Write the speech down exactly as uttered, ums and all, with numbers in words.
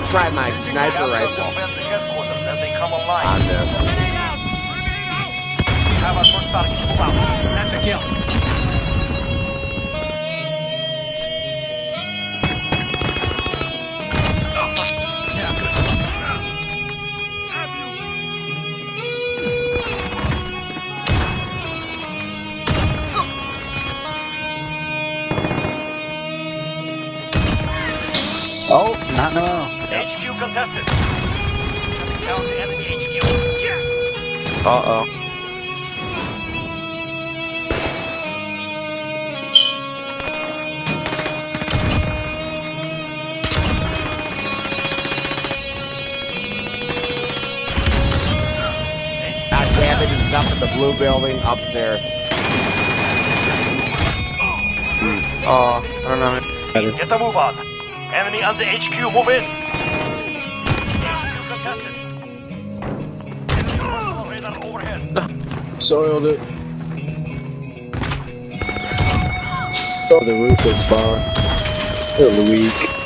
try my sniper rifle on this. Have our first target. Move out. That's a kill. Oh, not no. H Q contested. Counts enemy H Q. Uh oh. God damn it, he's up in the blue building upstairs. Oh, I don't know. Get the move on. Enemy on the H Q, move in. H Q contested. Enemy radar overhead. Soiled it. Oh, the roof is far. Really weak.